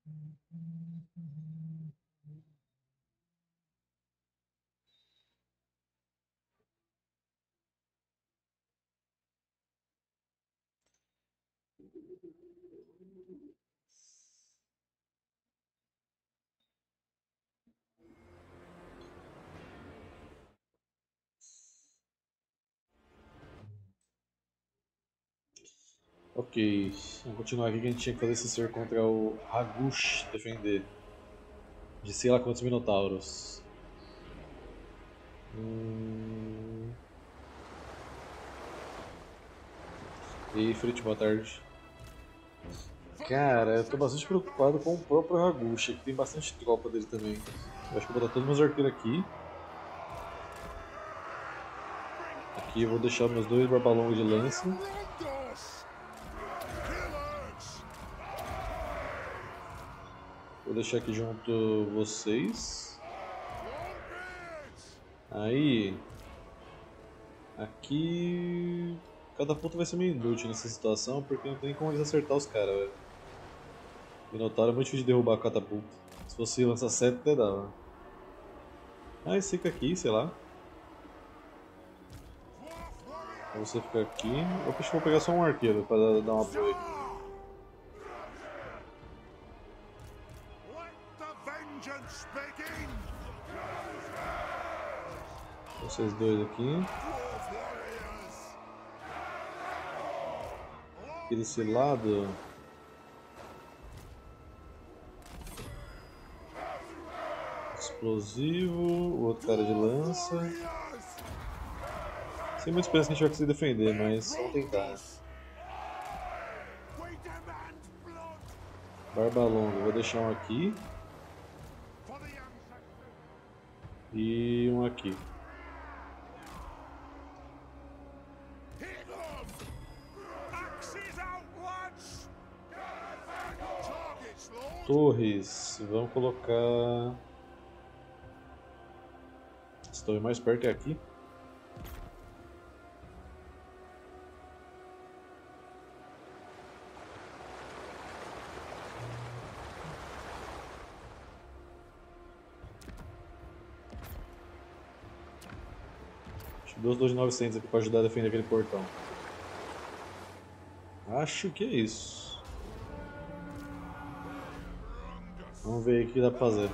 Ok, vamos continuar aqui que a gente tinha que fazer esse cerco contra o Hagush defender. De sei lá quantos minotauros. E aí, Frit, boa tarde. Cara, eu tô bastante preocupado com o próprio Hagush, que tem bastante tropa dele também. Eu acho que eu vou botar todos meus arqueiros aqui. Aqui eu vou deixar meus dois barbalongos de lança. Vou deixar aqui junto vocês. Aí. Aqui. Cada ponto vai ser meio inútil nessa situação, porque não tem como eles acertar os caras, velho. Minotauro é muito difícil de derrubar a catapulta. Se fosse lança 7 até dava. Ah, esse fica aqui, sei lá. Você fica aqui. Eu acho que vou pegar só um arqueiro pra dar um apoio. Vocês dois aqui. Aqui desse lado. Explosivo. O outro cara de lança. Sem muita esperança que a gente vai conseguir defender, mas vamos tentar. Barba longa, vou deixar um aqui. E um aqui. Torres, vamos colocar. Essa torre mais perto é aqui. Duas 2900 aqui para ajudar a defender aquele portão. Acho que é isso. Vamos ver o que dá pra fazer.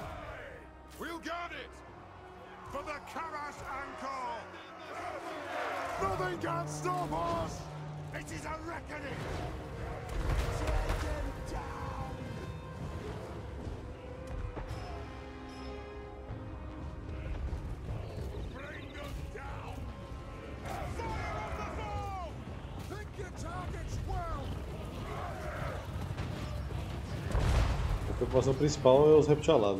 Nothing can stop us! It is a reckoning! Take them down! Bring them down! Fire on the foe! Pick your targets well! A preocupação principal é os reptilianos.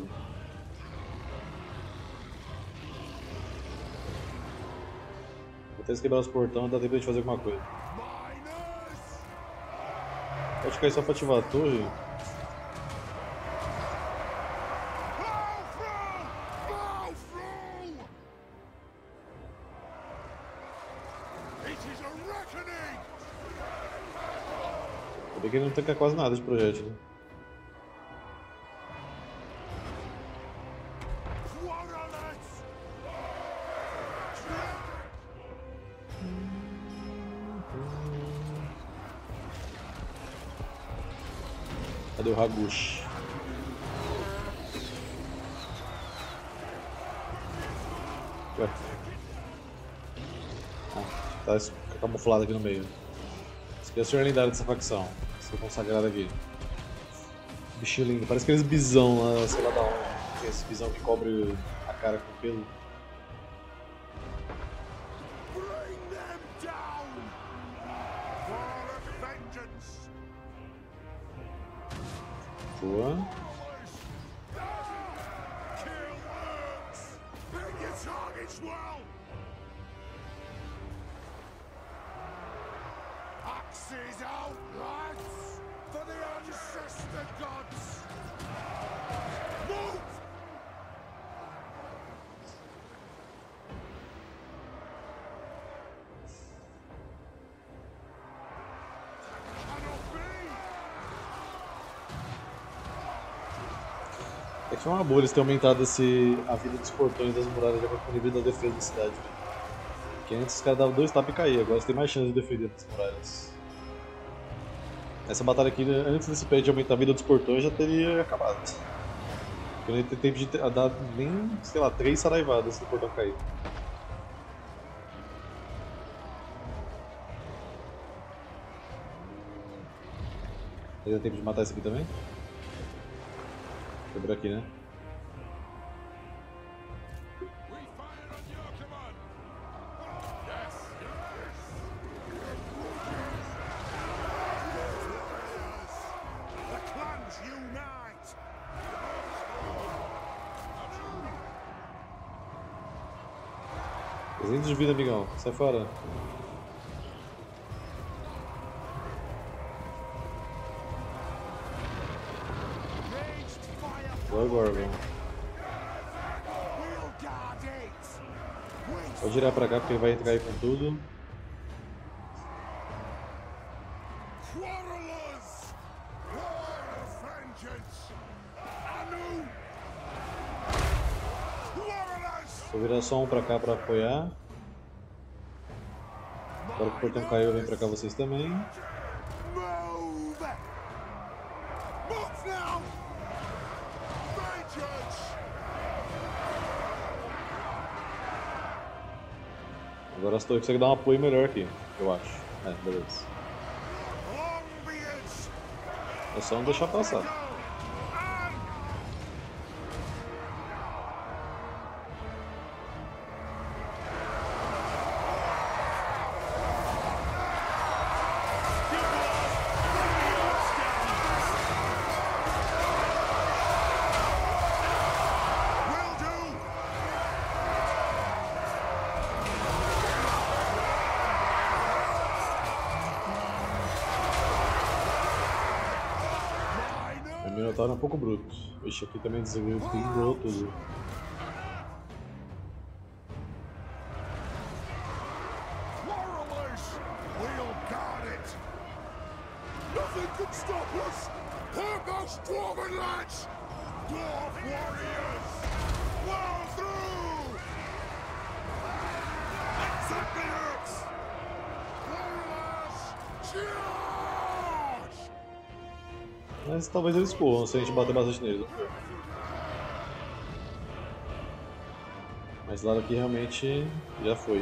Até eles quebrar os portões, dá tempo de a gente fazer alguma coisa. Pode cair só pra ativar a torre. Eu vi que ele não tanca quase nada de projétil. Cadê o Hagush? Ué. Ah, tá camuflado aqui no meio. Esse aqui é o senhor lendário dessa facção. Esse é consagrado aqui. Bichinho lindo, parece aqueles bisão lá, sei lá da onde. Esse bisão que cobre a cara com pelo. Boa. Axes out, lads! For the ancestor gods! Move! Cannot be! É que foi uma boa eles terem aumentado a vida dos portões das muralhas de acordo com o nível da defesa da cidade. Porque antes os caras davam 2 tapas e caíam, agora você tem mais chance de defender das muralhas. Essa batalha aqui, antes desse patch de aumentar a vida dos portões, já teria acabado. Eu não ia ter tempo de dar nem, sei lá, 3 saraivadas antes do portão cair. Vai dar tempo de matar esse aqui também? Quebrou aqui, né? Presente de vida, amigão. Sai fora. Gorgon. Pode girar pra cá porque ele vai entrar aí com tudo. Vou virar só um pra cá pra apoiar. Agora que o portão caiu, vem pra cá vocês também. Agora as torres conseguem dar um apoio melhor aqui, eu acho. É, beleza. É só não deixar passar. O Minotauro é um pouco bruto. Ixi, aqui também desligou tudo. Mas talvez eles corram se a gente bater bastante neles. Mas lá aqui realmente já foi.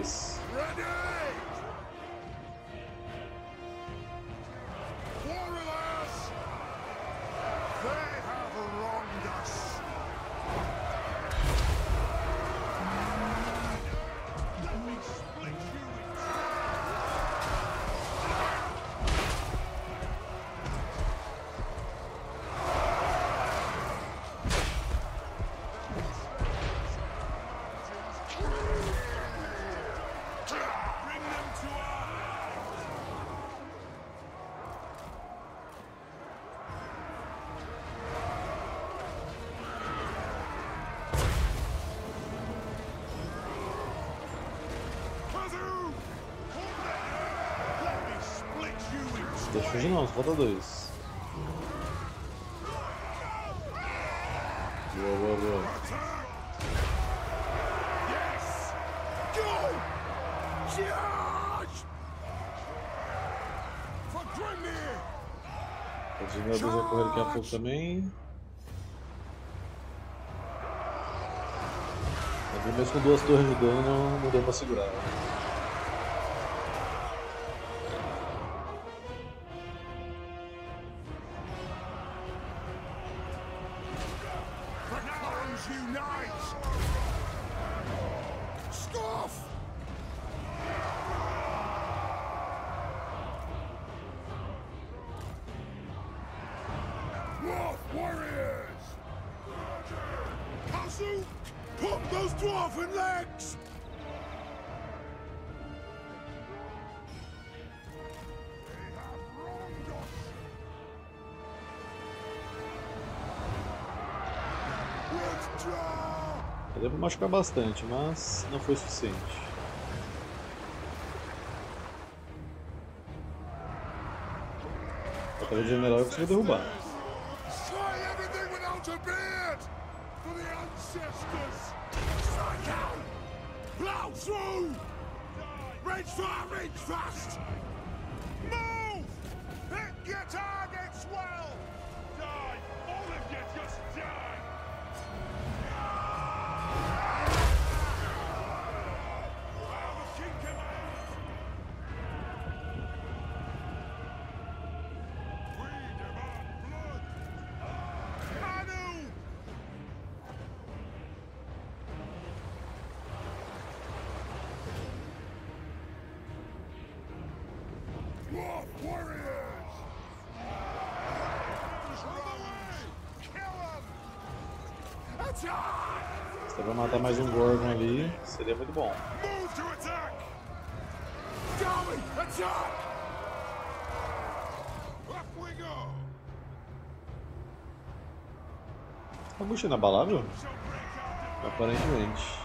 Deixa fugir não, só falta 2. Boa, boa, boa. Os generadores vão correr daqui a pouco também. Mas mesmo com 2 torres ajudando, não deu pra segurar. Deu pra machucar bastante, mas não foi suficiente. A batalha de general eu consegui derrubar. Se der pra matar mais um Gorgon ali, seria muito bom. A bucha é inabalável? Aparentemente.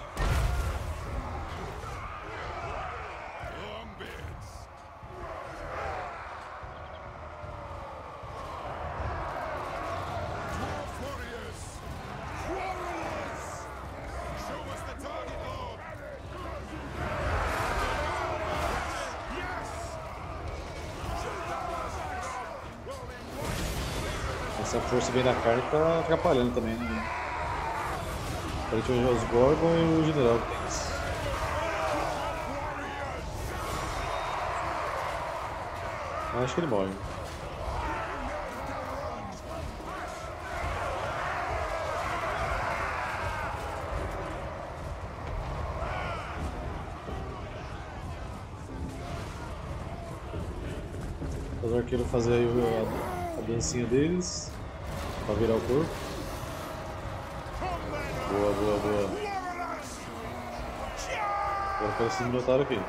Essa força vem na carne que tá atrapalhando também, né? Aparentemente os Gorgon e o General que tem isso. Mas acho que ele morre. Os arqueiros fazem aí a dancinha deles pra virar o corpo. Boa, boa, boa. Agora quero esse Minotauro aqui.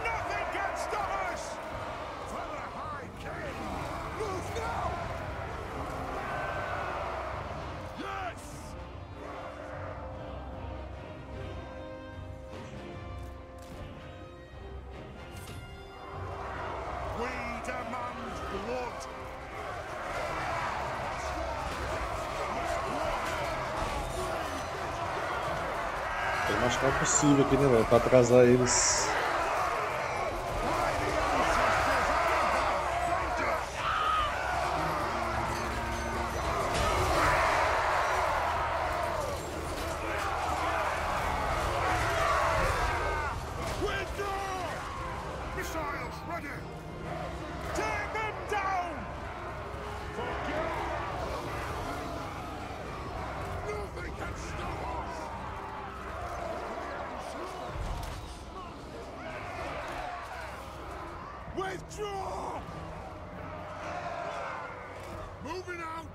Tem que machucar o possível aqui, né, velho? Pra atrasar eles. Withdraw! Moving out!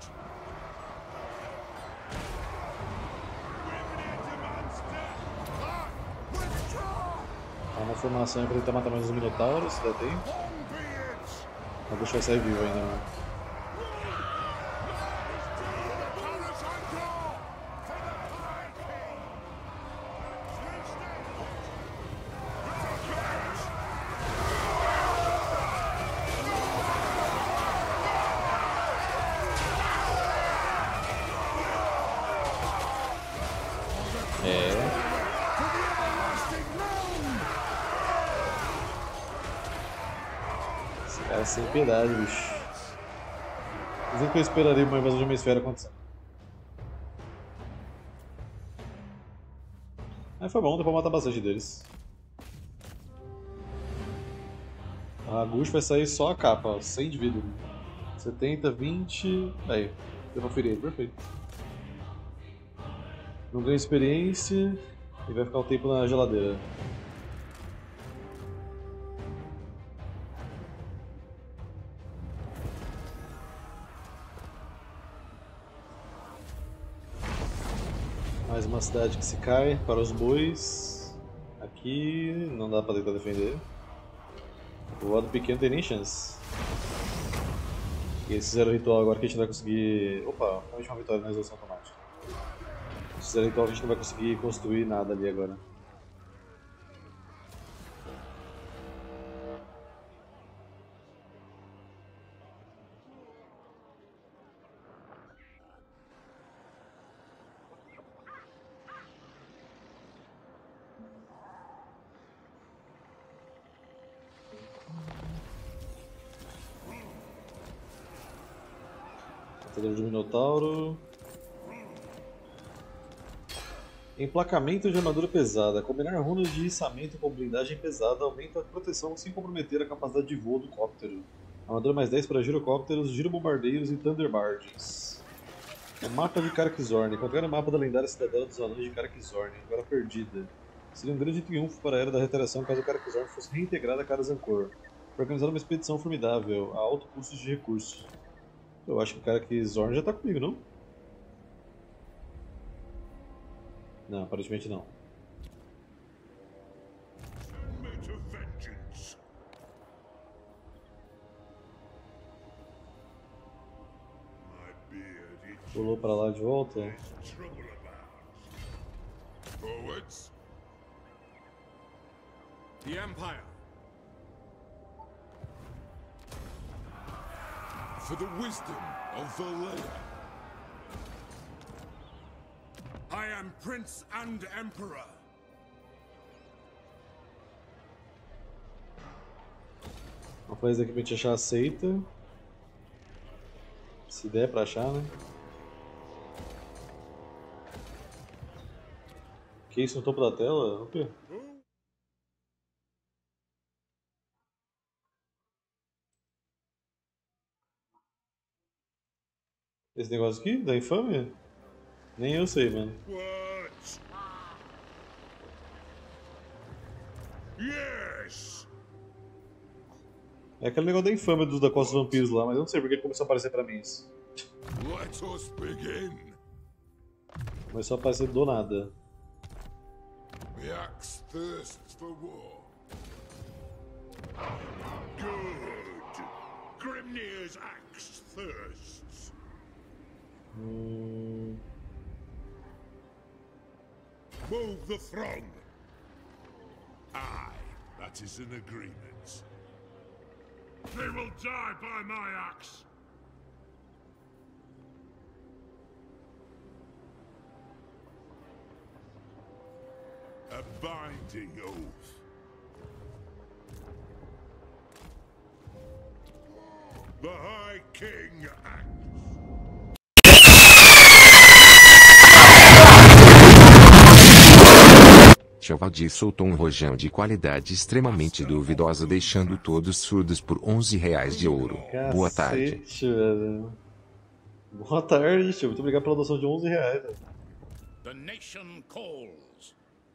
Tá na formação aí pra tentar matar mais os Minotauros, se der tempo. A bucha vai sair vivo ainda, né? Esse cara é sem piedade, bicho. Dizem que eu esperaria uma invasão de uma esfera acontecer. Mas foi bom, deu pra matar bastante deles. A Gush vai sair só a capa, ó, 100 de vida. 70, 20. Aí, deu pra ferir ele, perfeito. Não ganha experiência e vai ficar um tempo na geladeira. Mais uma cidade que se cai para os bois. Aqui não dá pra tentar defender. O lado pequeno tem nem chance. E eles fizeram o ritual agora que a gente não vai conseguir. Opa, realmente uma vitória na resolução automática. Se fizer o ritual a gente não vai conseguir construir nada ali agora. Caçador de Minotauro. Emplacamento de armadura pesada. Combinar runas de içamento com blindagem pesada aumenta a proteção sem comprometer a capacidade de voo do cóptero. Armadura mais 10 para girocópteros, girobombardeiros e thunderbirds. O mapa de Karakzorn. Encontrar o mapa da lendária cidadela dos anões de Karakzorn, agora perdida. Seria um grande triunfo para a Era da Reiteração caso Karakzorn fosse reintegrada a Karazhan-Kor. Organizar uma expedição formidável, a alto custo de recursos. Eu acho que o Karakzorn já tá comigo, não? Não, aparentemente não. Submit to vengeance. My beard itches. Pulou pra lá de volta. There's trouble about. Forwards. The Empire. For the wisdom of Valea. I am Prince and Emperor. Vamos fazer aqui pra gente achar aceita. Se der pra achar, né? Que isso no topo da tela? O quê? Esse negócio aqui? Da infâmia? Nem eu sei, mano. What? Yes. É aquele negócio da infâmia da Costa dos Vampiros lá, mas eu não sei porque começou a aparecer pra mim isso. Let us begin. Começou a aparecer do nada. The axe thirsts for war. Good. Grimnir's axe thirsts. Move the throng. Aye, that is an agreement. They will die by my axe. A binding oath. The High King acts. Chavaldi soltou um rojão de qualidade extremamente duvidosa, deixando todos surdos por R$11 de ouro. Boa tarde. Cacete, velho. Boa tarde, tio. Muito obrigado pela doação de R$11, velho. The nation calls.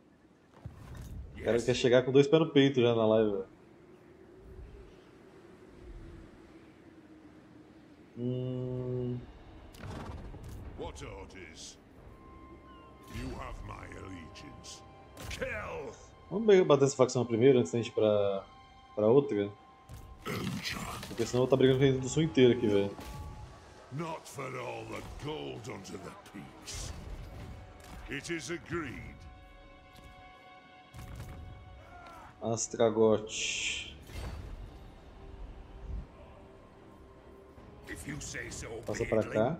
O cara quer chegar com 2 pés no peito já na live, velho. What orders? You have my allegiance. Kill! Vamos bater essa facção primeiro antes da gente ir pra outra. Porque senão eu vou estar brigando com a gente do sul inteiro aqui, velho. Not for all the gold under the peaks. It is agreed. Astragote. If you say so, Passa pra cá.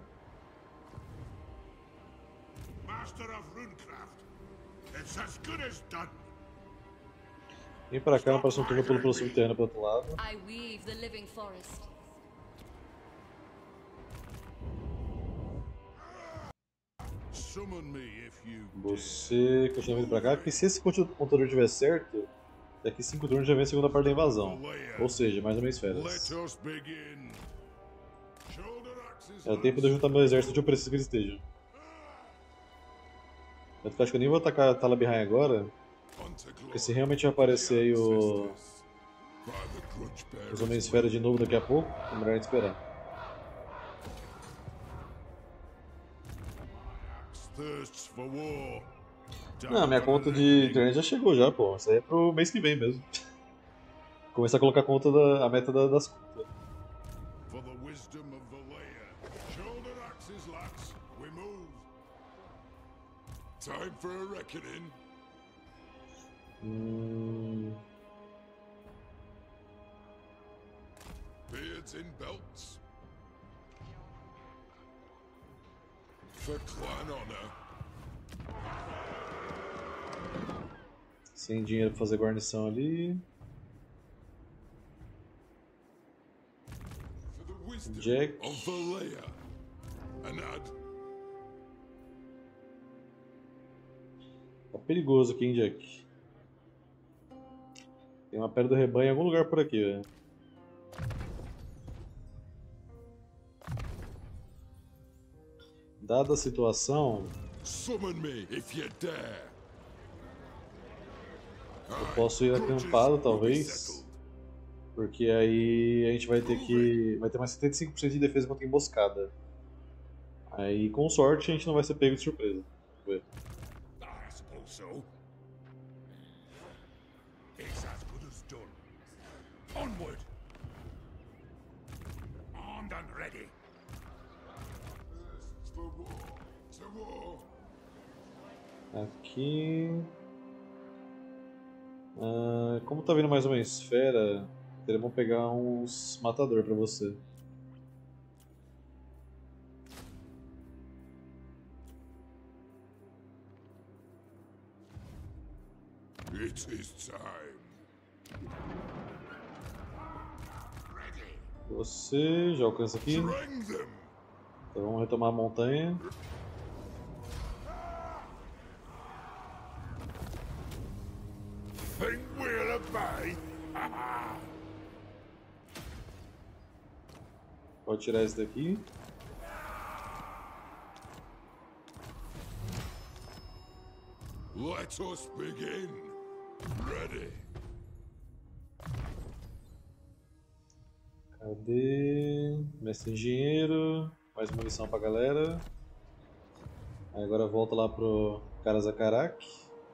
Master of Runecraft. It's as good as done. Vem pra cá, no próximo turno eu pulo pelo subterrâneo pro outro lado. I weave the living forest. Summon me if you Você continua vindo pra cá, porque se esse contador estiver certo, daqui 5 turnos já vem a segunda parte da invasão. Ou seja, mais ou menos Let férias. us begin. Shoulder axes. É o tempo de eu juntar meu exército onde eu preciso que eles estejam. Tanto que eu acho que eu nem vou atacar Talabheim agora, porque se realmente vai aparecer aí os Homem-Esfera de novo daqui a pouco, é melhor a gente esperar. Thirsts for war. Não, minha conta de internet já chegou já, pô. Isso aí é pro mês que vem mesmo. Começar a colocar a meta das contas. For the wisdom of Valea. Shoulder axes, lads. We move. Time for a reckoning. Beards in belts. For clan honor. Sem dinheiro pra fazer guarnição ali. For the wisdom Jack. of Valea. Anad. Tá perigoso aqui, hein, Jack? Tem uma pedra do rebanho em algum lugar por aqui, velho. Dada a situação, Summon me if you dare. eu posso ir acampado, talvez. Porque aí a gente vai ter que... vai ter mais 75% de defesa contra emboscada. Aí, com sorte, a gente não vai ser pego de surpresa. Vamos ver. I suppose so. It's as good as done. Onward! Armed and ready. For war. To war. Aqui... como tá vindo mais uma esfera, teremos pegar uns matador pra você. It is time. Você já alcança aqui, Bring them. então vamos retomar a montanha. Think we'll obey? Pode tirar esse daqui. Let us begin. Ready. Cadê? Mestre engenheiro. Mais munição pra galera. Aí agora volta lá pro Karazakarak.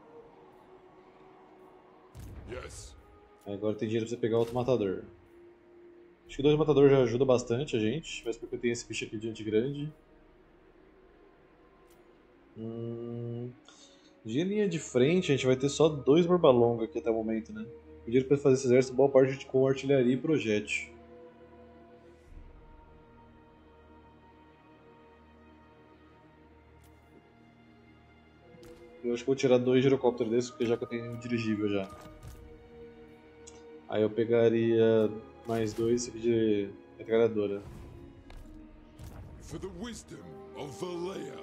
Yes. Aí agora tem dinheiro pra você pegar outro matador. Acho que 2 matadores já ajuda bastante a gente, mas porque eu tenho esse bicho aqui diante grande. De linha de frente a gente vai ter só 2 borbalonga aqui até o momento, né? O dinheiro pra fazer esse exército, boa parte com artilharia e projétil. Eu acho que vou tirar 2 girocópteros desses, porque já que eu tenho um dirigível já. Aí eu pegaria mais 2 aqui de metralhadora. For the wisdom of Valea.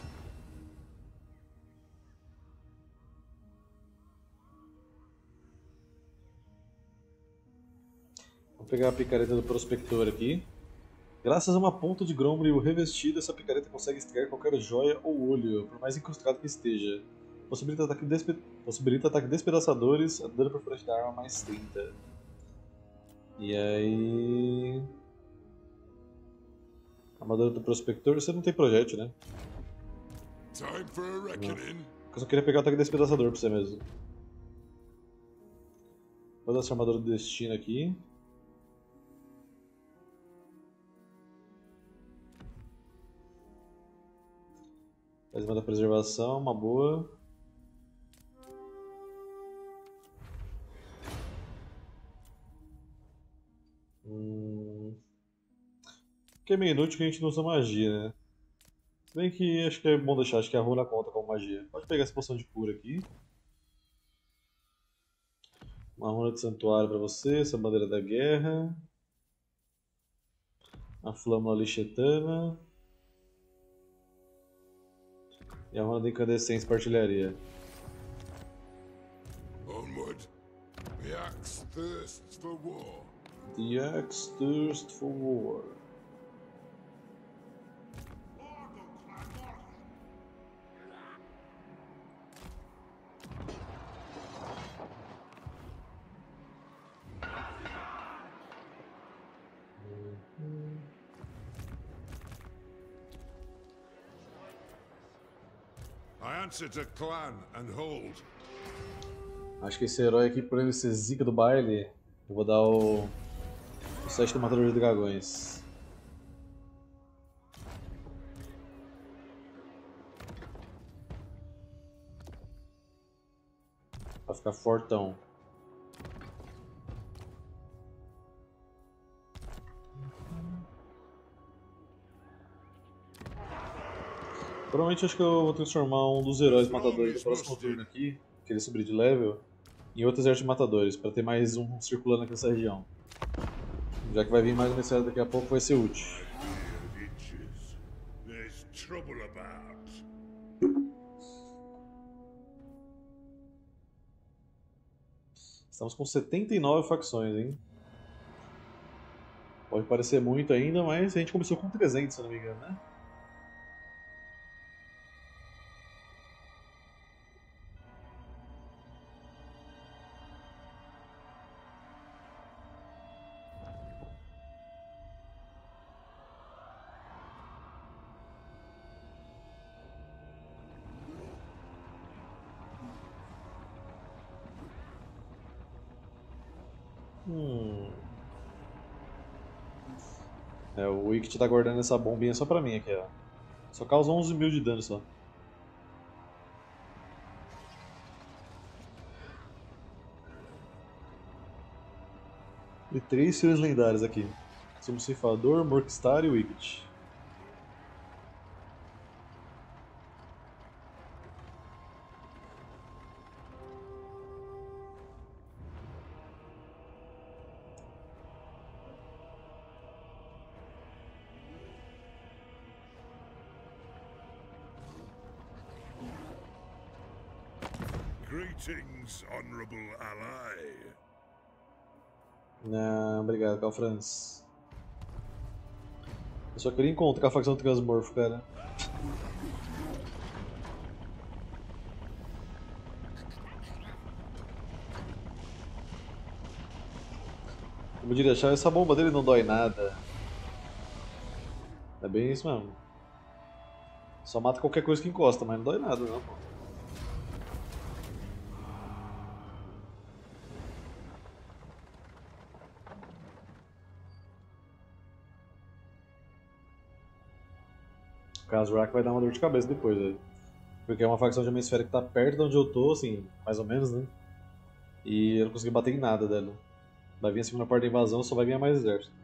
Vou pegar a picareta do prospector aqui. Graças a uma ponta de grombril revestida, essa picareta consegue extrair qualquer joia ou olho, por mais incrustado que esteja. Possibilita ataque despedaçadores, a dano por frente da arma mais 30. E aí... Armadura do prospector, você não tem projétil, né? Time for a reckoning. Eu só queria pegar o ataque despedaçador pra você mesmo. Vou dar essa armadura do destino aqui. Faz uma da preservação, uma boa. Que é meio inútil que a gente não usa magia, né? Se bem que acho que é bom deixar, acho que a runa conta como magia. Pode pegar essa poção de cura aqui. Uma runa de santuário pra você, essa bandeira da guerra. A flâmula lichetana. E a runa de incandescência para artilharia. Onward. The axe thirsts for war. The axe thirsts for war. I answer to clan and hold. Acho que esse herói aqui, por ele ser zica do baile, eu vou dar o 7 do Matador de Dragões. Pra ficar fortão. Provavelmente acho que eu vou transformar um dos heróis matadores do próximo turno aqui, que ele subir de level, em outro exército de matadores, para ter mais um circulando aqui nessa região. Já que vai vir mais uma história daqui a pouco, vai ser útil. Itches. trouble about? Estamos com 79 facções, hein? Pode parecer muito ainda, mas a gente começou com 300, se eu não me engano, né? É, o Wicked tá guardando essa bombinha só pra mim aqui, ó. Só causa 11 mil de dano só. E 3 seres lendários aqui. Sumo Ceifador, Morkstar e Wicked. Greetings, honorable ally. Não, obrigado, Cal Franz. Eu só queria encontrar a facção Transmorfo, cara. Como diria achar, essa bomba dele não dói nada. É bem isso mesmo. Só mata qualquer coisa que encosta, mas não dói nada não, pô. O Khazrak vai dar uma dor de cabeça depois, velho. Porque é uma facção de hemisfério que tá perto de onde eu tô, assim, mais ou menos, né? E eu não consegui bater em nada dela. Vai vir a segunda parte da invasão, só vai ganhar mais exército.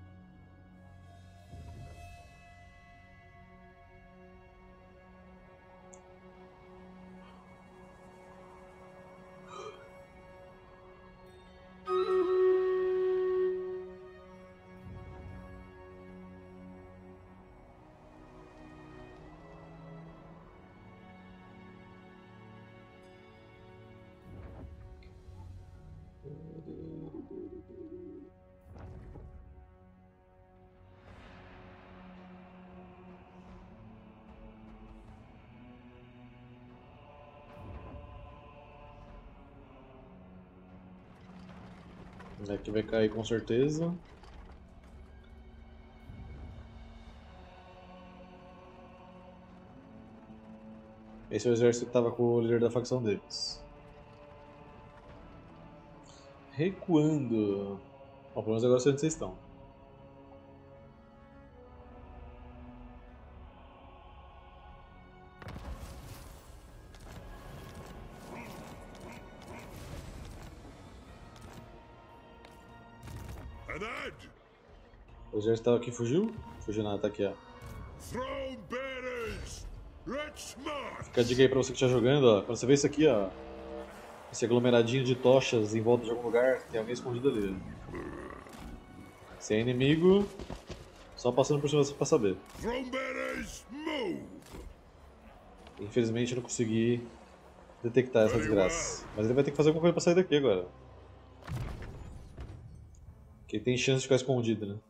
Aqui vai cair com certeza. Esse é o exército que estava com o líder da facção deles. Recuando. Bom, pelo menos agora eu sei onde vocês estão. O exército estava aqui, fugiu? Fugiu nada, tá aqui, ó. Throne bearers, let's march. Fica a dica aí pra você que está jogando, ó. Quando você vê isso aqui, ó. Esse aglomeradinho de tochas em volta de algum lugar, tem alguém escondido ali. Se é inimigo, só passando por cima pra saber. Throne bearers, move. Infelizmente eu não consegui detectar essa desgraça. Mas ele vai ter que fazer alguma coisa pra sair daqui agora. Porque ele tem chance de ficar escondido, né?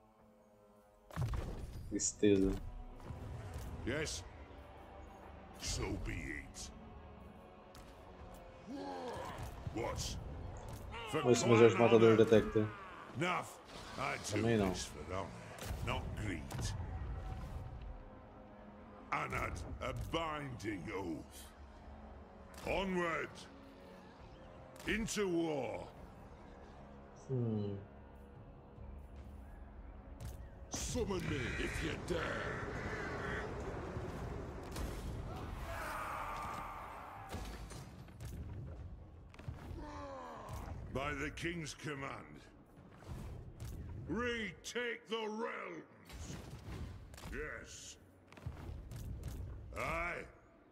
Tristeza. Yes. So be it. What? Vamos ver se o meu exército matador detecta. Enough. I do Também não. this for honor, not greed. Anad, a binding oath. Onward. Into war. Summon me if you dare. By the king's command, retake the realms. Yes. Aye.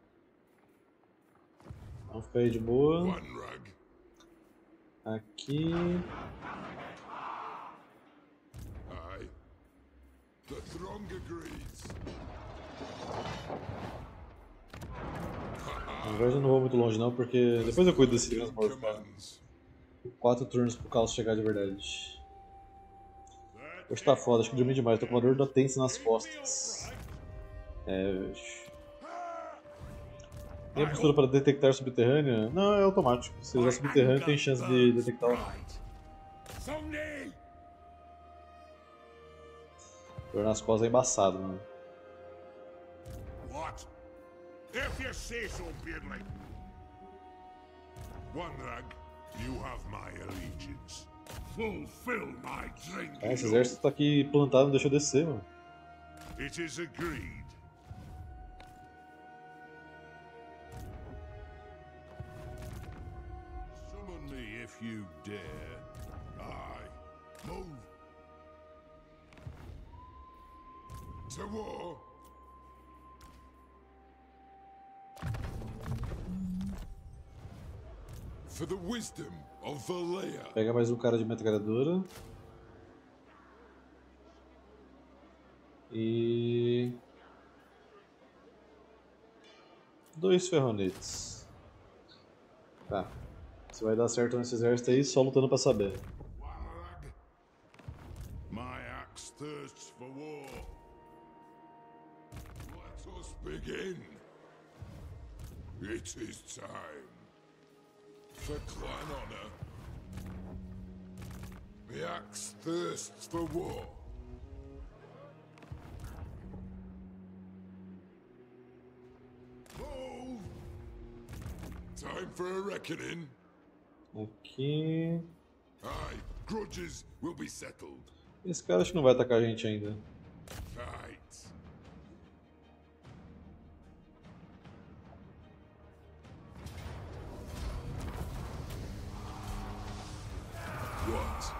Vamos ficar aí de boa. One rug. Aqui. Aye. The throng agrees. Na verdade eu não vou muito longe não, porque depois eu cuido desse transmorfo, cara. Commands. 4 turnos pro caos chegar de verdade. Hoje tá foda, acho que dormi demais, tô com uma dor da tense nas costas. Tem a postura para detectar subterrânea? Não, é automático. Se usar subterrâneo tem chance de detectar. Songni! Dor nas costas é embaçado, mano. What? If you say so, Beardley. One-Rag, you have my allegiance. Fulfill my dream. Esse exército tá aqui plantado, não deixa eu descer, mano. It is agreed. Summon me if you dare. Aye. Move. To war. For the wisdom of Valea. Pega mais um cara de metralhadora. E... 2 ferronetes. Tá. Se vai dar certo nesse exército aí, só lutando pra saber. Warag. My axe thirsts for war. Let us begin. It is time. For clan honor. The axe thirsts for war. Move. Time for a reckoning. Aqui... Aye, grudges will be settled. Esse cara acho que não vai atacar a gente ainda. Fight. What?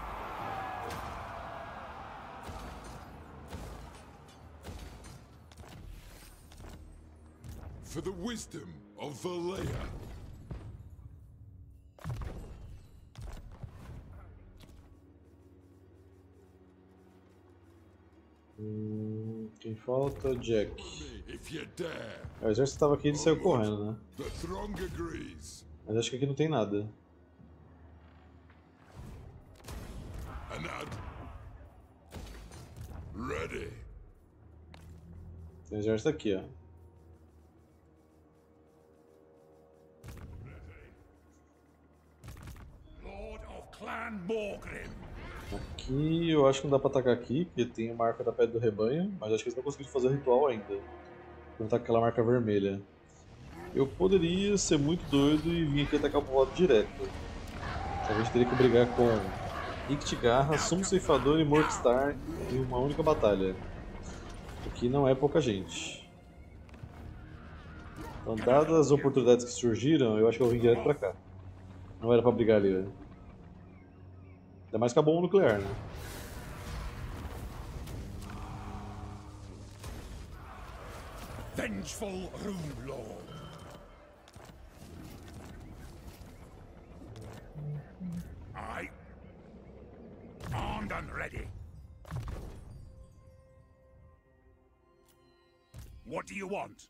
For the wisdom of Valea. Quem falta? Jack. If you dare. O exército estava aqui e ele saiu correndo, né? The throng agrees. Mas acho que aqui não tem nada. Anad. Ready. Tem um exército aqui, ó. Lord of Clan Morgrim. Aqui eu acho que não dá pra atacar aqui, porque tem a marca da Pedra do Rebanho, mas acho que eles não conseguiram fazer o ritual ainda. Vou atacar aquela marca vermelha. Eu poderia ser muito doido e vir aqui atacar o povoado direto. A gente teria que brigar com Ictigarra, Sumo Ceifador e Morgstar em uma única batalha. O que não é pouca gente. Então, dadas as oportunidades que surgiram, eu acho que eu vim direto pra cá. Não era pra brigar ali, né? Ainda mais com a bomba nuclear, né? Vengeful Rune Lord. Aye. Armed and ready. What do you want?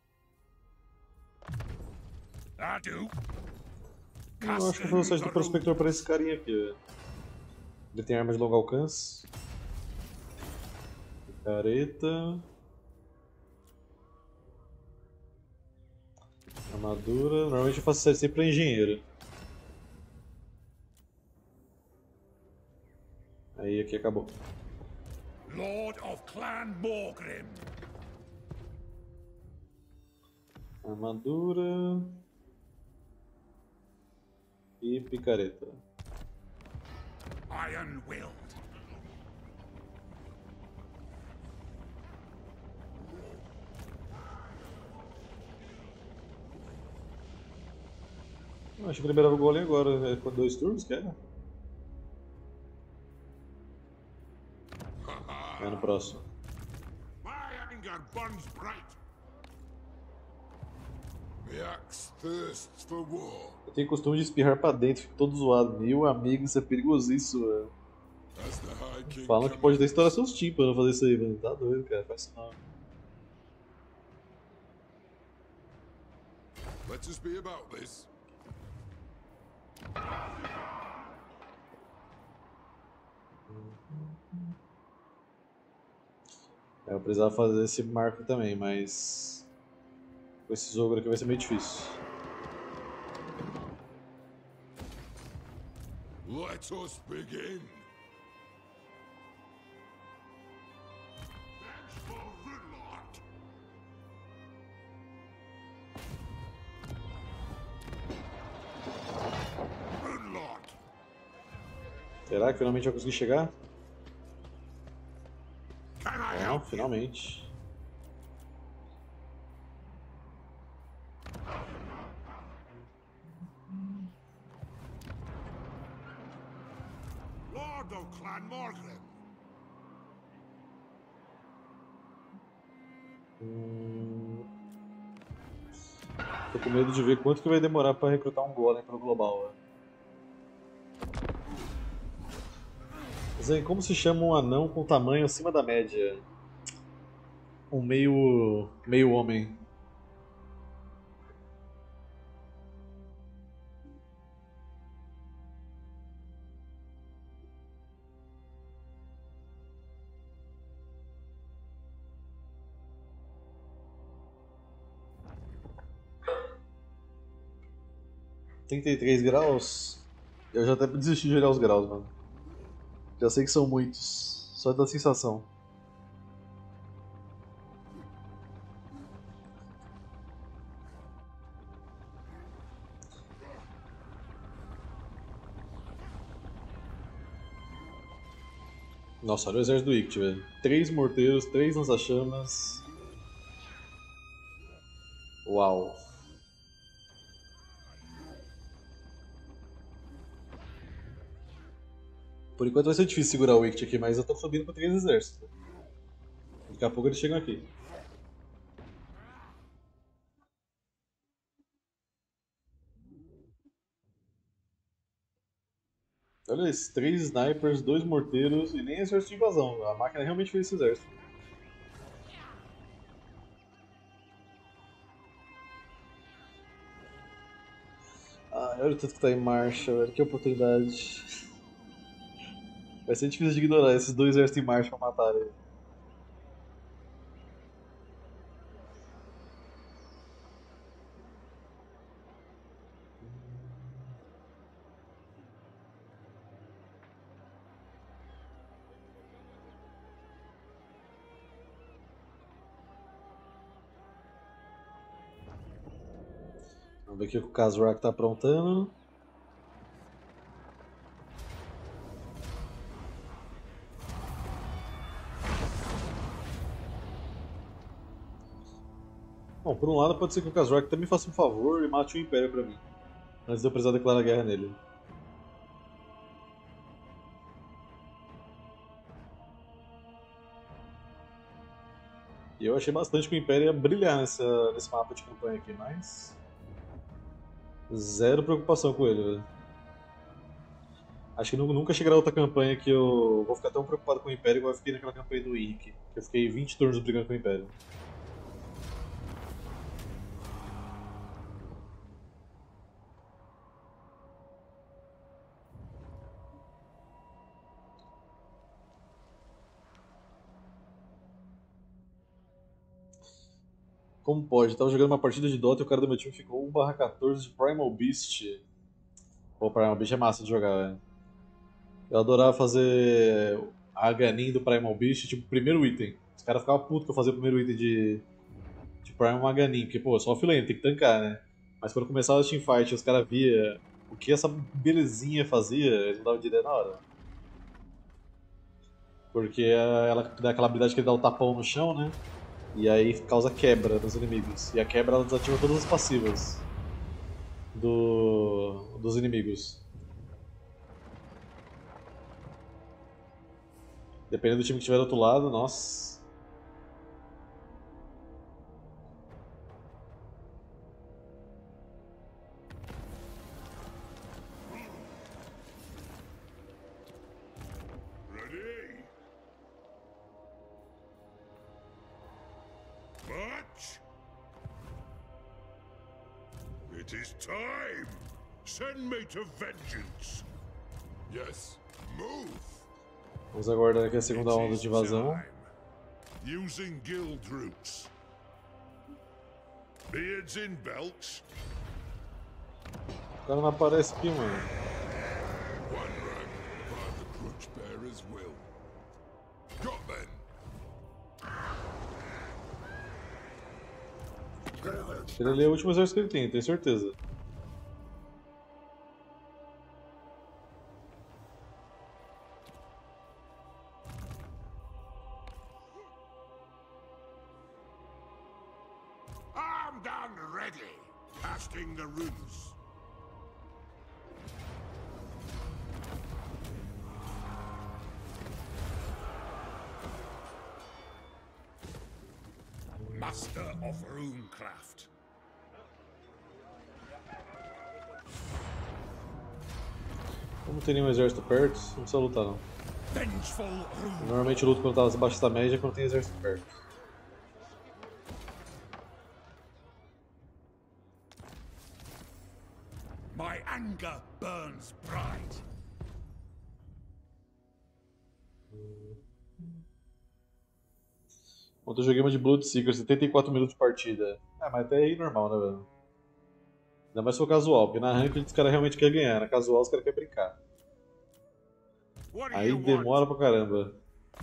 I do. Eu acho que foi o velocidade do prospector para esse carinha aqui, velho. Ele tem armas de longo alcance. Picareta. Armadura. Normalmente eu faço sempre pra engenheiro. Aí aqui acabou. Lord of Clan Morgrim. Armadura. E picareta. Iron-willed. Acho que liberava o golem agora. É com 2 turnos, que era? É no próximo. My anger burns bright. The axe thirsts for war. Eu tenho costume de espirrar pra dentro, fico todo zoado. Meu amigo, isso é perigosíssimo, velho. As the High King Falam que pode até estourar seus tímpanos fazer isso aí, mano. Tá doido, cara. Faz isso não. Let us be about this. Eu precisava fazer esse marco também, mas com esse ogro aqui vai ser meio difícil. Let us begin. Thanks for the lot. Good lot. Será que finalmente eu consegui chegar? Can I Não, help you? finalmente. Lord of Clan Morgan. Tô com medo de ver quanto que vai demorar pra recrutar um golem pro global. Né? Zen, como se chama um anão com tamanho acima da média? Um meio homem. £33? Eu já até desisti de olhar os graus, mano. Já sei que são muitos. Só da sensação. Nossa, olha o exército do Ict, velho. 3 morteiros, 3 lança-chamas. Uau. Por enquanto vai ser difícil segurar o Ict aqui, mas eu tô subindo com 3 exércitos. Daqui a pouco eles chegam aqui. Olha isso, 3 snipers, 2 morteiros e nem exército de invasão. A máquina realmente fez esse exército. Ah, olha o tanto que tá em marcha, velho. Que oportunidade. Vai ser difícil de ignorar esses 2 exércitos em marcha pra matar ele. Vamos ver o que o Kazrak tá aprontando. Bom, por um lado pode ser que o Kazrak também faça um favor e mate o Império pra mim. Antes de eu precisar declarar guerra nele. E eu achei bastante que o Império ia brilhar nesse mapa de campanha aqui, mas... Zero preocupação com ele, velho. Acho que nunca chegará outra campanha que eu vou ficar tão preocupado com o Império igual eu fiquei naquela campanha do Irk, que eu fiquei 20 turnos brigando com o Império. Como pode? Eu tava jogando uma partida de Dota e o cara do meu time ficou 1/14 de Primal Beast. Pô, Primal Beast é massa de jogar, velho. Eu adorava fazer a Ganin do Primal Beast, tipo, primeiro item. Os caras ficavam putos que eu fazia o primeiro item de Primal Ganin, porque, pô, só offlane, tem que tancar, né? Mas quando começava a teamfight e os caras via o que essa belezinha fazia, eles não davam de ideia na hora. Porque ela dá aquela habilidade que ele dá o tapão no chão, né? E aí causa quebra nos inimigos. E a quebra ela desativa todas as passivas dos inimigos. Dependendo do time que estiver do outro lado, nossa. Ready? March! It is time. Send me to vengeance. Yes, move. Vamos aguardar aqui a segunda onda de invasão. Using guild routes. Beards in belts. O cara não aparece aqui, mano. One rag by the crutch bearer's will. Got then. Ele ali é o último exército que ele tem, tenho certeza. Armed and ready. Casting the runes. Master of runecraft. Como não tem nenhum exército perto, não precisa lutar não. Vengeful rune. Normalmente eu luto quando tá abaixo da média quando tem exército perto. My anger burns bright. Ontem eu joguei uma de Bloodseeker, 74 minutos de partida. Ah, mas até aí normal, né, velho? Ainda mais se for casual, porque na ranked os caras realmente querem ganhar, na casual os caras querem brincar. What do Aí you want? demora pra caramba.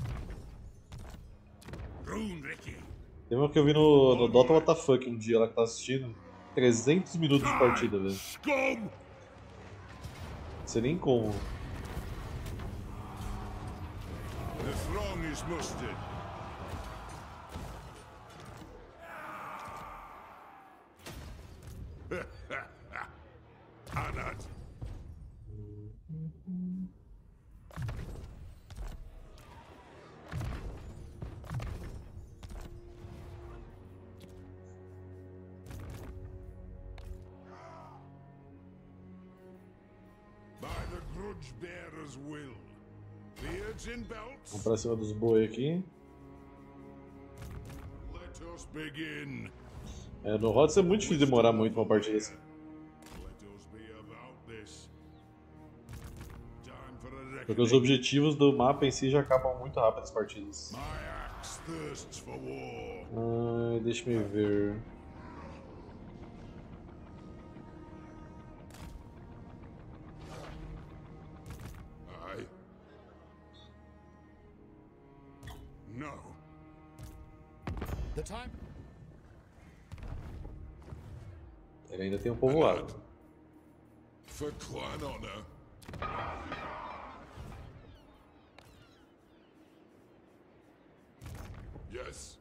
Rune Ricky. Tem uma que eu vi no Dota WTF um dia lá que eu tava assistindo. 300 minutos de partida, velho. Scum! Não sei nem como. The throng is mustered. Anad. By the grudge bearer's will. Beards in belts. Vamos pra cima dos boi aqui. Let us begin. É, no Rhodes é muito difícil demorar muito uma partida assim. Let us be about this. Time for a Porque os reckoning. objetivos do mapa em si já acabam muito rápido as partidas. My axe thirsts for war. Ai, deixa eu ver. Aye. No. The time. Ele ainda tem um povoado. For clan honor. Yes.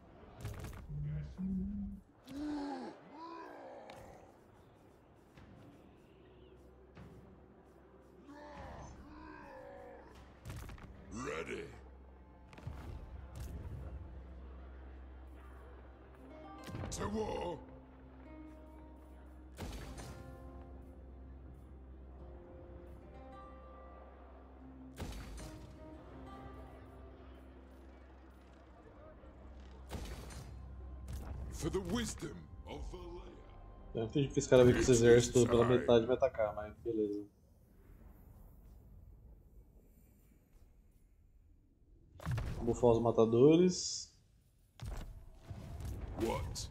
Ready. To war. For the wisdom of Valea. Eu não entendi que esse cara veio com esse exército pela metade e vai atacar, mas beleza. Vamos bufar os matadores. What?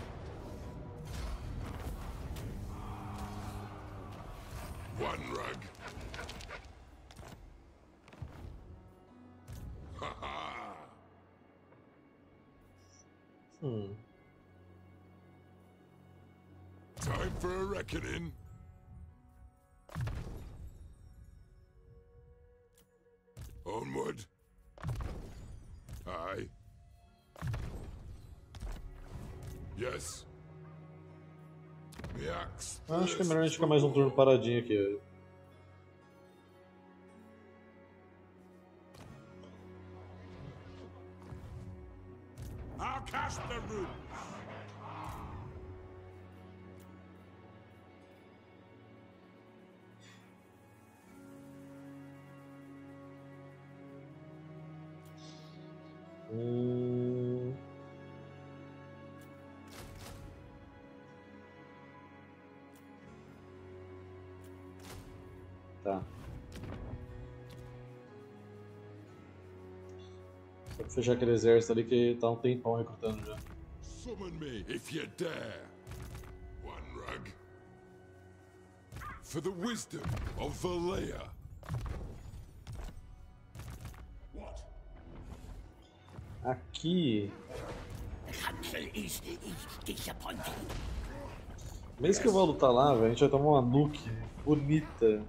One rug. Ha ha! Time for a reckoning. Onward. Aye. Yes. The axe. Acho que é melhor a gente ficar mais um turno paradinho aqui. Velho. I'll cast the rune. Tá. Só pra fechar aquele exército ali que tá um tempão recrutando já. Summon me if you dare. One rug. For the wisdom of Valea. What? Aqui, The council is disappointed. mesmo que eu vá lutar lá, velho, a gente vai tomar uma nuke bonita.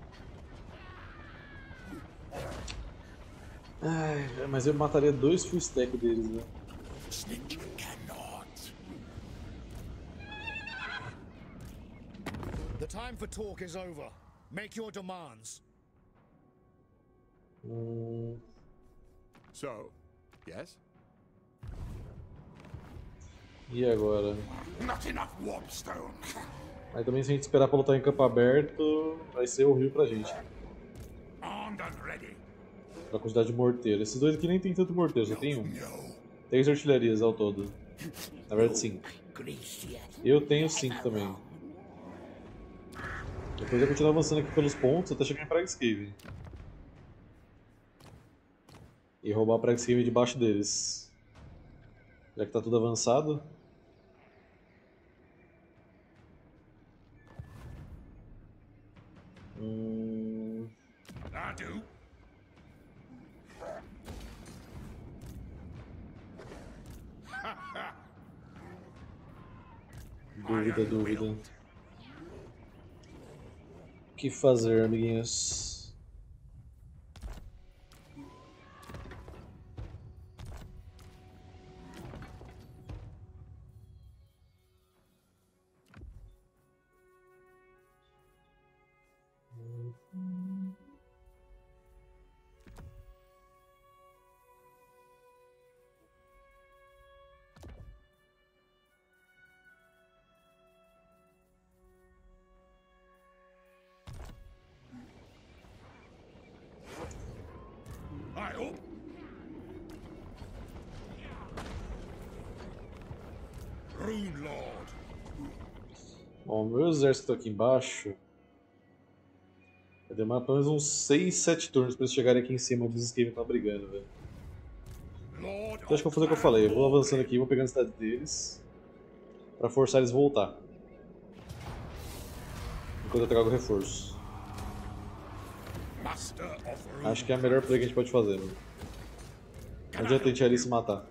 Ai, mas eu mataria 2 full stack deles, né? Snitch cannot. The time for talk is over. Make your demands. So, yes? E agora? Not enough warpstone. Aí também se a gente esperar pra lutar em campo aberto, vai ser horrível pra gente. Armed and ready. Pela quantidade de morteiro. Esses dois aqui nem tem tanto morteiro, só tem um. 3 artilharias ao todo. Na verdade 5. Eu tenho 5 também. Depois eu continuo avançando aqui pelos pontos até chegar em Pragscave. E roubar a Pragscave debaixo deles. Já que tá tudo avançado. I do. Dúvida. O que fazer, amiguinhos? I hope. Rune Lord. Bom, o meu exército aqui embaixo vai demorar pelo menos uns 6, 7 turnos pra eles chegarem aqui em cima onde os Skaven estão brigando, velho. Lord Então acho que eu vou fazer o que eu falei, eu vou avançando aqui, vou pegando a cidade deles pra forçar eles a voltar. Enquanto eu trago o reforço. Master of Rune. Acho que é a melhor play que a gente pode fazer, mano. Não adianta a gente ir ali se matar.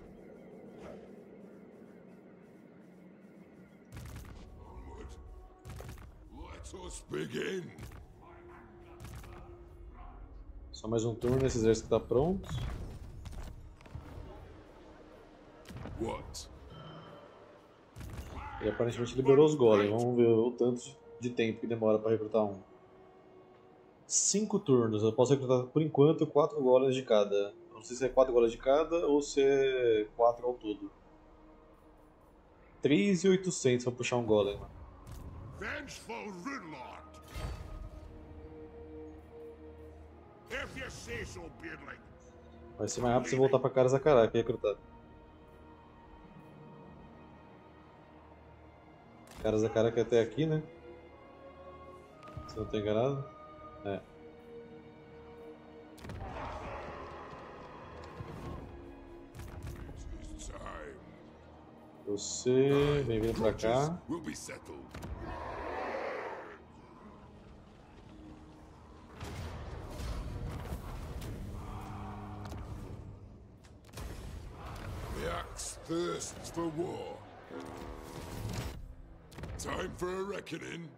Let us begin. Só mais um turno, esse exército tá pronto. What? E aparentemente liberou os golems. Vamos ver o tanto de tempo que demora pra recrutar um. 5 turnos. Eu posso recrutar por enquanto 4 golems de cada. Não sei se é 4 golems de cada ou se é 4 ao todo. 3.800 pra puxar um golem. Vengeful Rune Lord. If you say so, Beardling. Vai ser mais rápido se voltar pra Karazakarak e recrutar. Karazakarak é até aqui, né? Se eu não tô enganado. É. It's time. Você, bem-vindo pra cá. Will be settled. The axe thirsts for war. Time for a reckoning.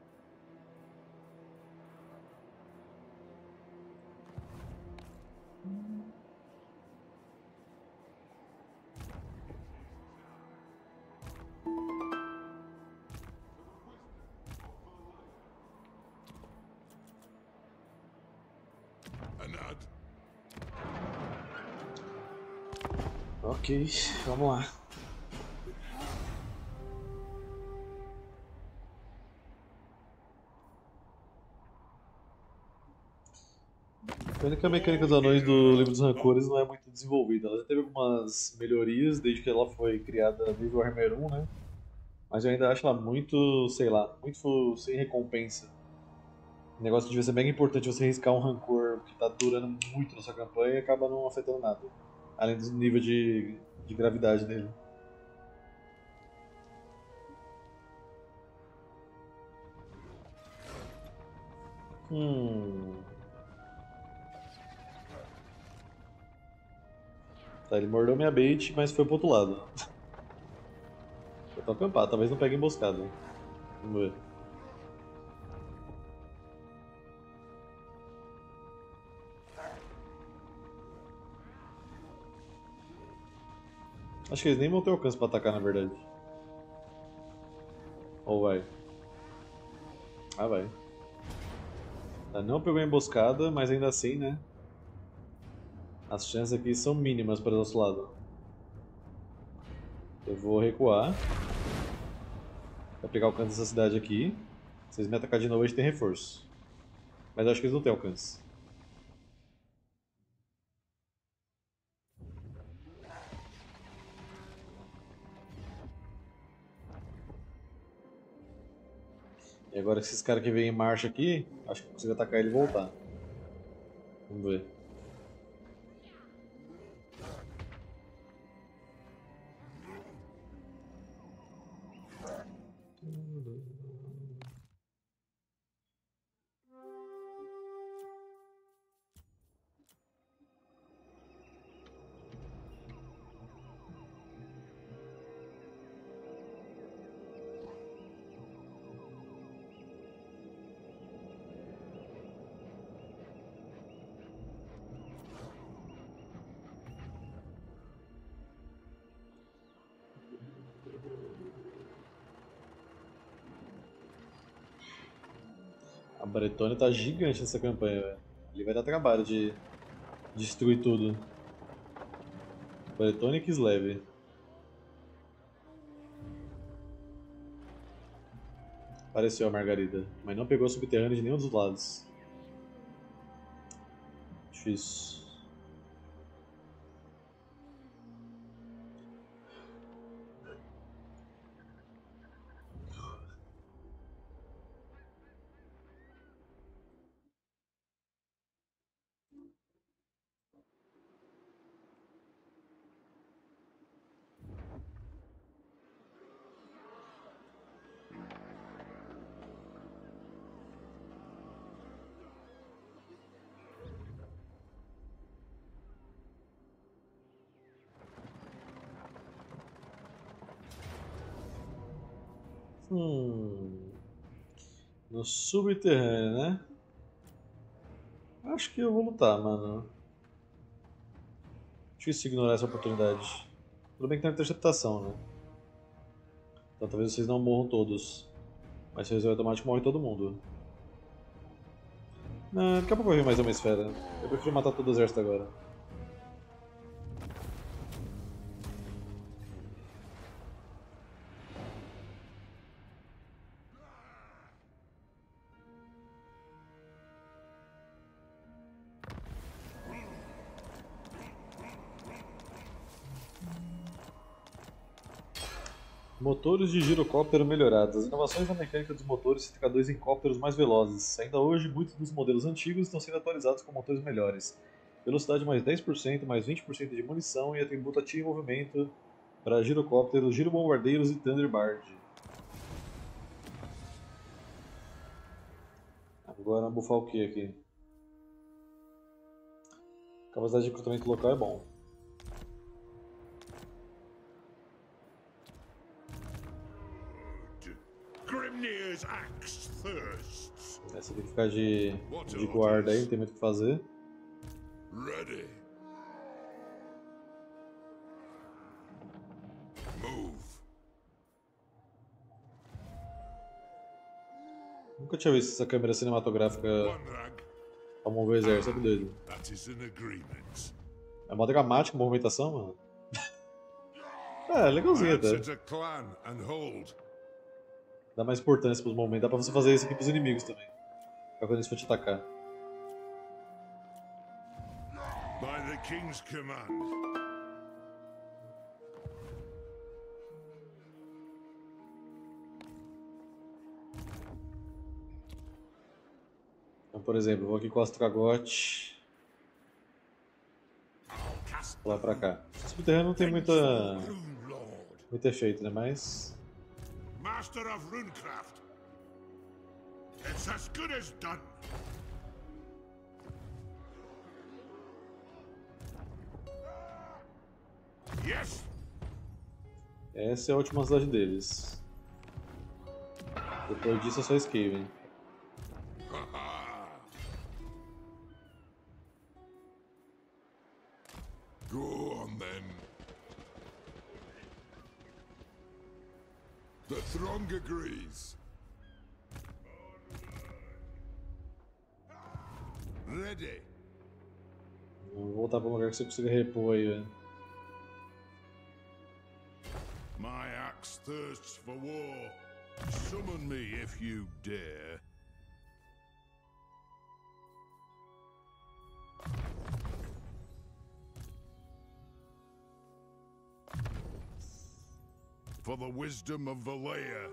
Anad. Ok, vamos lá. Pena que a mecânica dos anões do Livro dos Rancores não é muito desenvolvida. Ela já teve algumas melhorias desde que ela foi criada desde o Warhammer 1, né? Mas eu ainda acho ela muito, sei lá, muito sem recompensa. O negócio devia ser mega importante você riscar um rancor que tá durando muito na sua campanha e acaba não afetando nada. Além do nível de gravidade dele. Tá, ele mordeu minha bait, mas foi pro outro lado. Eu tô acampado, talvez não pegue emboscada. Vamos ver. Acho que eles nem vão ter alcance pra atacar, na verdade. Ou vai? Ah, vai. Tá, não pegou a emboscada, mas ainda assim, né? As chances aqui são mínimas para o nosso lado. Eu vou recuar. Vou pegar o alcance dessa cidade aqui. Se eles me atacar de novo, a gente tem reforço. Mas eu acho que eles não têm alcance. E agora esses caras que vêm em marcha aqui, acho que eu consigo atacar ele e voltar. Vamos ver. A Bretônia tá gigante nessa campanha, velho. Ele vai dar trabalho de destruir tudo. Bretônia e Kislev. Apareceu a Margarida, mas não pegou a subterrânea de nenhum dos lados. Difícil. No subterrâneo, né? Acho que eu vou lutar, mano. Difícil ignorar essa oportunidade. Tudo bem que tem interceptação, né? Então talvez vocês não morram todos. Mas se resolver automático, morre todo mundo. Não, daqui a pouco vai vir mais uma esfera. Eu prefiro matar todo o exército agora. Motores de girocóptero melhorados. As inovações na mecânica dos motores se traduzem em cópteros mais velozes. Ainda hoje, muitos dos modelos antigos estão sendo atualizados com motores melhores. Velocidade mais 10%, mais 20% de munição e atributo ativo em movimento para girocópteros, girobombardeiros e Thunderbird. Agora vamos buffar o que aqui? Capacidade de recrutamento local é bom. Grimnir's axe thirsts. Essa tem que ficar de guarda aí, não tem muito o que fazer. Ready. Move. Nunca tinha visto essa câmera cinematográfica One rank. pra mover o exército, que doido. That is an agreement. É mó dramática a movimentação, mano. É, legalzinho até. Answer to clan and hold. Dá mais importância pros momentos. Dá pra você fazer isso aqui pros inimigos também. Pra quando eles for te atacar. By the king's command. Então, por exemplo, vou aqui com o Astragote. Vou lá pra cá. Subterrâneo não tem Rune Lord, muito efeito, né? Mas Master of Runecraft. It's as good as done. Yes. essa é a última cidade deles. Depois disso é só Skaven. Go on then. The throng agrees. Ready. Vou voltar pra um lugar que você consiga repor aí, velho. My axe thirsts for war. Summon me if you dare. For the wisdom of Valea.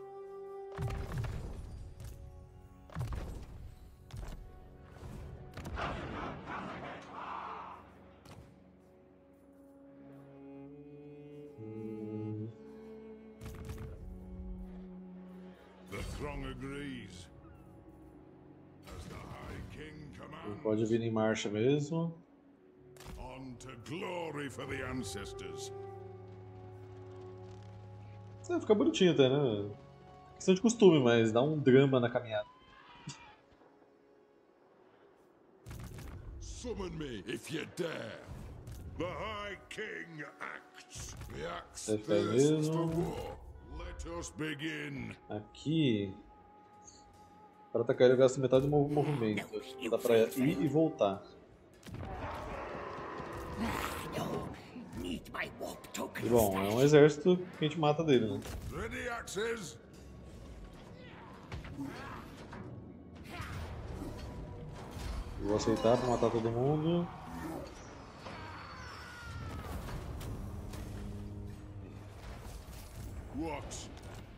The throng agrees. As the High King commands, Pode vir em marcha mesmo. on to glory for the ancestors. Fica bonitinho até, né? Questão de costume, mas dá um drama na caminhada. Summon me if you dare. The High King acts. The axe Deve ficar thirsts for mesmo. war. Let us begin. Aqui, para atacar ele eu gasto metade do meu movimento. Dá pra ir e voltar. No, need my warp token. E bom, é um exército que a gente mata dele, né? Ready, axes? Vou aceitar pra matar todo mundo. What?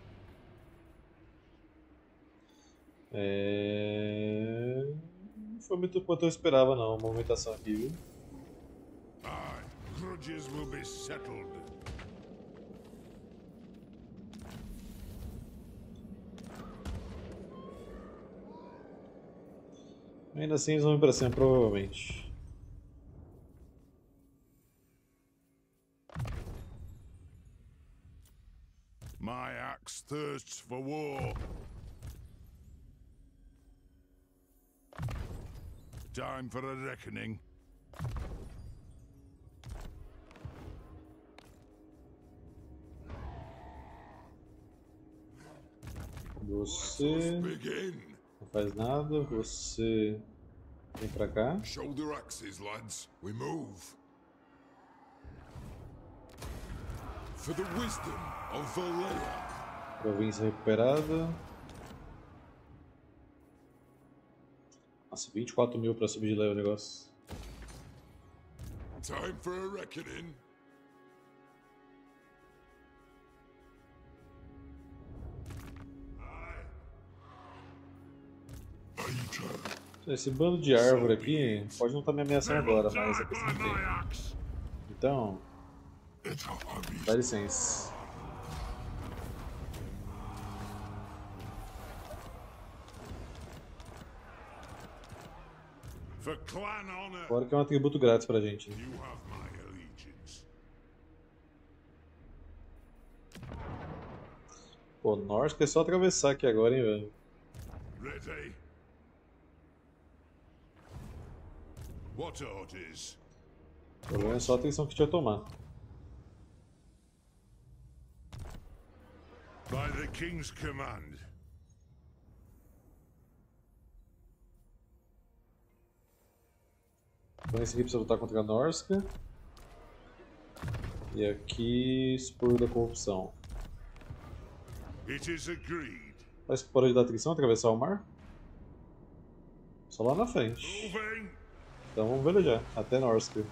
Não foi muito quanto eu esperava não, a movimentação aqui, viu? Aye, grudges will be settled. Ainda assim eles vão vir pra cima, provavelmente. My axe thirsts for war. Time for a reckoning. Você Begin. não faz nada, você vem pra cá. Shoulder axes, lads. We move. For the wisdom of Valea. Província recuperada. Nossa, 24 mil pra subir de level o negócio. Time for a reckoning. Esse bando de árvore aqui pode não estar me ameaçando agora, mas é questão de tempo. axe. Então, dá licença. For clan honor, Fora que é um atributo grátis pra gente. Né? you have my allegiance. Pô, Norsk é só atravessar aqui agora, hein, velho. Ready? What orders? O problema é só a atenção que tinha que tomar. By the king's command. Então esse aqui precisa lutar contra a Norska. E aqui, Esporo da Corrupção. It is agreed. Parece que pode dar atrição atravessar o mar? Só lá na frente. Moving. Então vamos velejar, até Norska.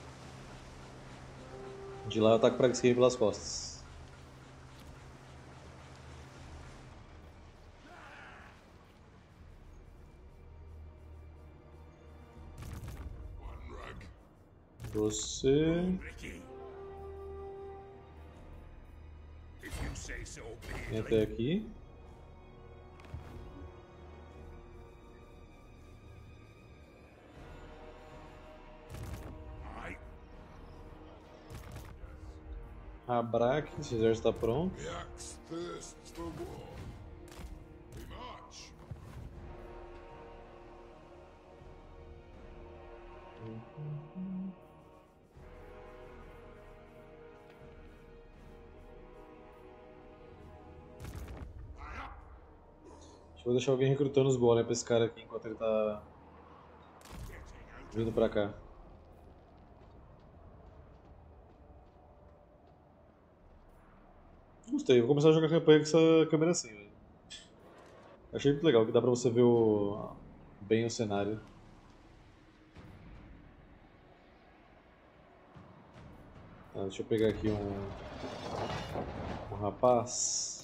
De lá eu ataco pra esquerda pelas costas. Você... Ricky. If you say so, Vem até Beardley. aqui. Aye. Abraque, esse exército está pronto. The axe thirsts for war. We march. Vou deixar alguém recrutando os golem pra esse cara aqui enquanto ele tá vindo pra cá. Gostei, vou começar a jogar campanha com essa câmera assim, velho. Achei muito legal que dá pra você ver bem o cenário. Tá, deixa eu pegar aqui um rapaz.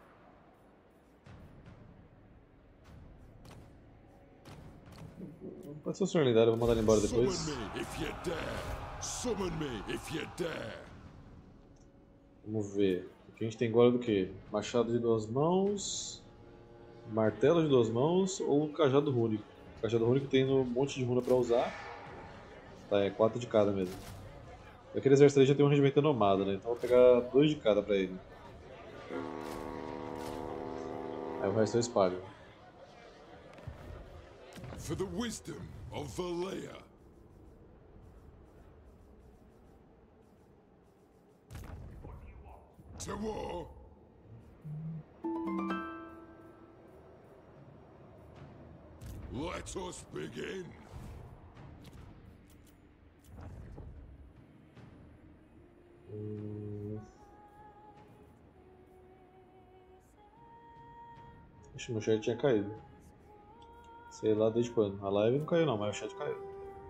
Pode ser o senhor lendário, eu vou mandar ele embora depois. Summon me if you dare. Summon me if you dare. Vamos ver. Aqui a gente tem agora do que? Machado de 2 mãos, martelo de 2 mãos ou cajado rúnico. O cajado rúnico tem um monte de runa pra usar. Tá, é 4 de cada mesmo. Aquele exército ali já tem um regimento nomada, né? Então eu vou pegar 2 de cada pra ele. Aí o resto eu espalho. For the wisdom of Valea. To war. Let us begin. Ixi, meu chat tinha caído. Sei lá desde quando. A live não caiu não, mas o chat caiu.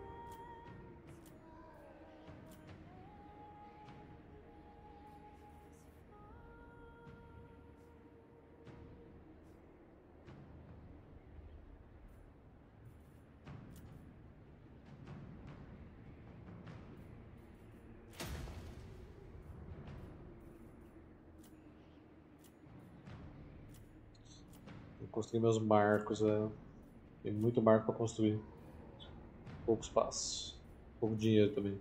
Vou construir meus marcos, velho. Tem muito marco pra construir. Pouco espaço. Pouco dinheiro também.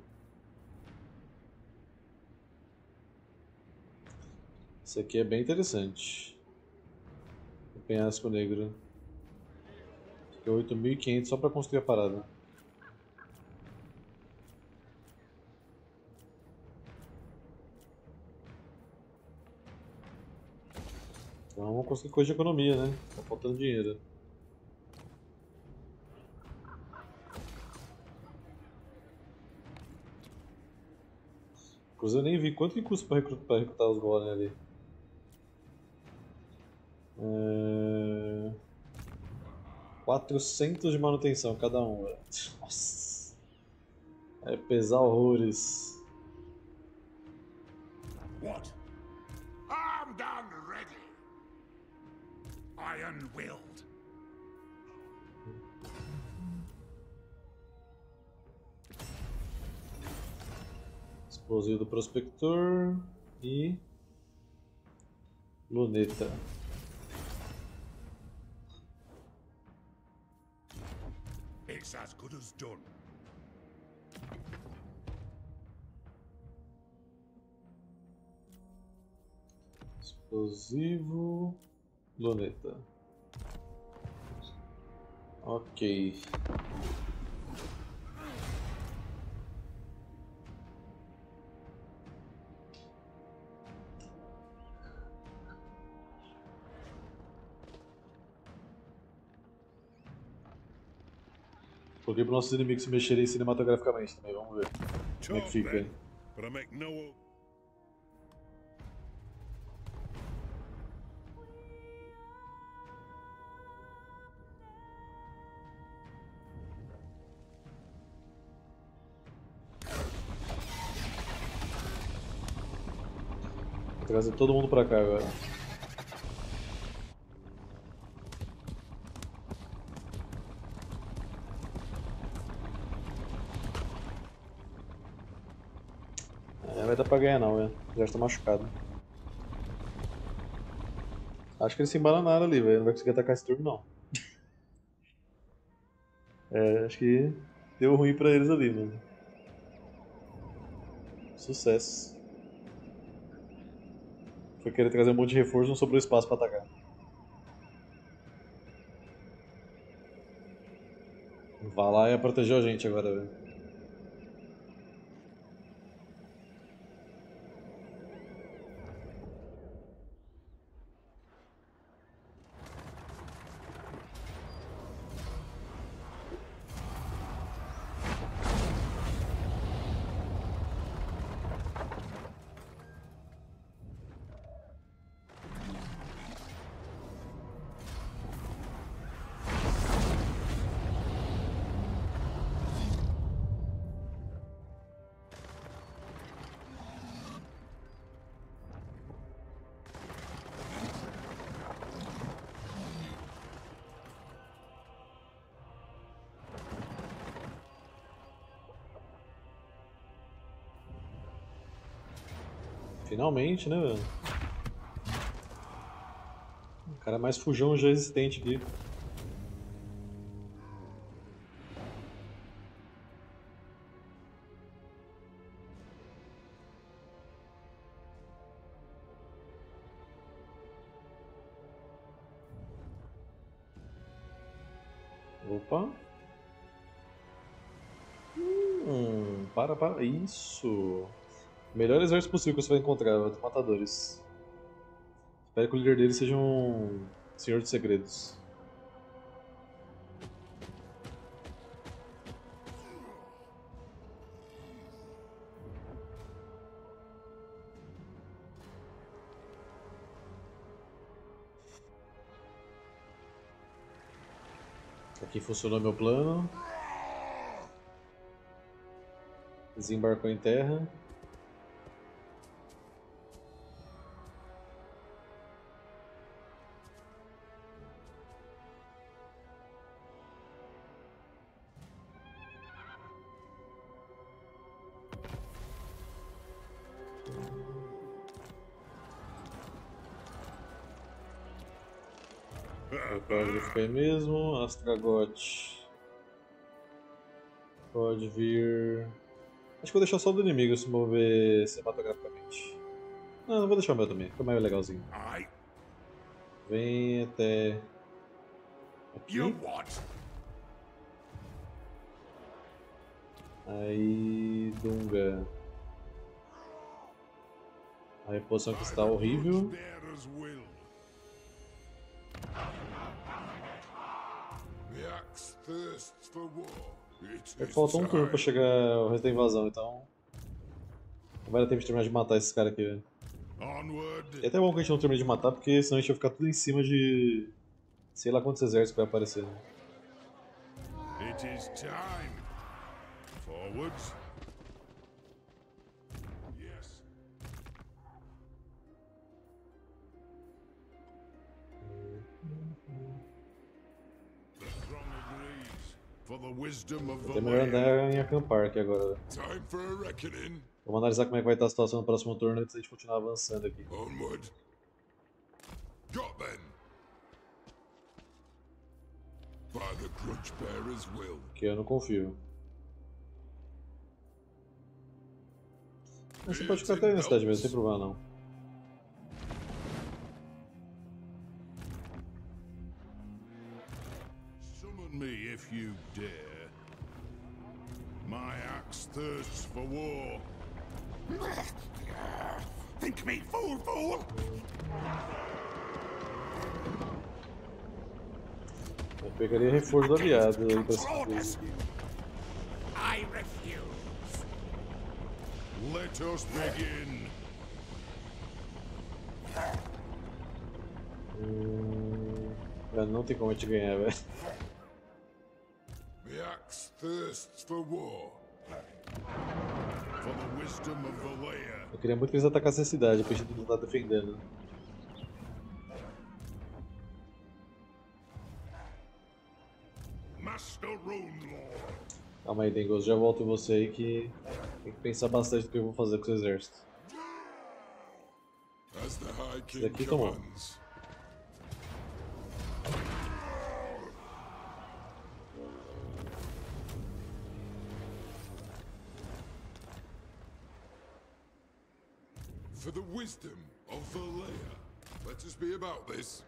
Esse aqui é bem interessante. O penhasco negro. Aqui é 8.500 só pra construir a parada. Então vamos conseguir coisa de economia, né? Tá faltando dinheiro. Inclusive eu nem vi quanto que custa pra recrutar os golems ali. 400 de manutenção cada um, velho. Nossa. É pesar horrores. What? Armed and ready. Iron-willed. Explosivo do prospector e luneta. It's as good as done. Explosivo, luneta. Ok. Coloquei para nossos inimigos se mexerem cinematograficamente também, vamos ver como é que fica. But I make no. Vou trazer todo mundo pra cá agora. vai dar pra ganhar não, velho. Já está machucado. Acho que eles se embananaram ali, velho. Não vai conseguir atacar esse turno não. É, acho que deu ruim pra eles ali, mano. Sucesso. Foi querer trazer um monte de reforço, não sobrou espaço pra atacar. Vai lá e proteger a gente agora, velho. Finalmente, né, velho? O cara mais fujão já existente aqui. Opa. Para. Isso. Melhor exército possível que você vai encontrar, dos matadores. Espero que o líder deles seja um senhor de segredos. Aqui funcionou meu plano. Desembarcou em terra. O Código fica aí mesmo. Astragote. Pode vir. Acho que vou deixar só o do inimigo se mover cinematograficamente. Não vou deixar o meu também, fica mais legalzinho. I. Vem até aqui. You what? Aí, Dunga. A reposição aqui está horrível. Bearers will. The axe thirsts for war. Faltou um turno pra chegar o resto da invasão, então. Não vai dar tempo de terminar de matar esses caras aqui, velho. Onward. E é até bom que a gente não termine de matar, porque senão a gente vai ficar tudo em cima de. Sei lá quantos exércitos vai aparecer. It is time. Forwards. Yes. The throng agrees. For the wisdom of Até the melhor land. andar em acampar aqui agora. Time for a reckoning. Vamos analisar como é que vai estar a situação no próximo turno antes de a gente continuar avançando aqui. Onward. Got then. By the grudge bearer's will. Que eu não confio. Mas você pode ficar até aí na cidade mesmo, sem problema não. Summon me if you dare. My axe thirsts for war. Think me fool, fool! Eu pegaria reforço do aliado aí pra Orders. esse. I refuse. Let us begin. Não tem como a gente ganhar, velho. The axe thirsts for war. For the wisdom of the lair. Eu queria muito que eles atacassem a cidade, pra gente não estar defendendo. Master Runelord. Calma aí, Dengos, já volto em você aí que tem que pensar bastante no que eu vou fazer com o seu exército. As the High Esse King daqui tomou. commands. For the wisdom of Valea, let us be about this.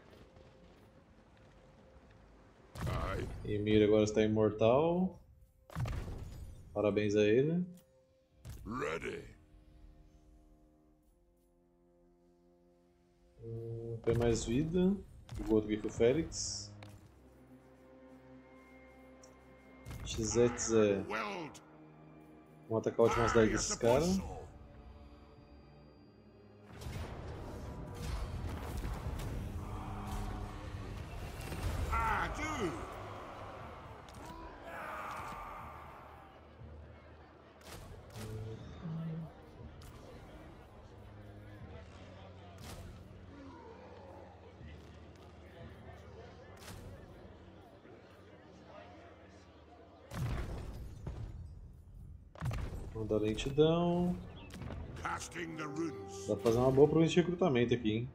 Aye. Emir agora está imortal. Parabéns a ele. Ready. Tem mais vida. O outro aqui foi o Félix. Xetes é. Weld. Vamos atacar a última cidade desses caras. Ah, do. Vamos dar lentidão. Casting the runes. Dá pra fazer uma boa província de recrutamento aqui, hein?